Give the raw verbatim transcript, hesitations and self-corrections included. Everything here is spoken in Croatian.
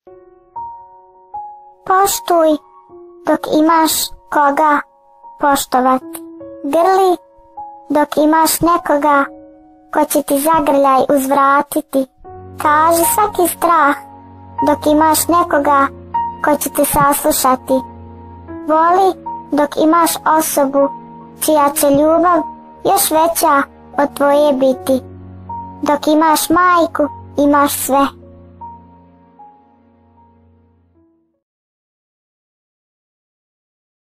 Poštuj dok imaš koga poštovati. Grli dok imaš nekoga ko će ti zagrljaj uzvratiti. Kaži svaki strah dok imaš nekoga ko će te saslušati. Voli dok imaš osobu čija će ljubav još veća od tvoje biti. Dok imaš majku, imaš sve.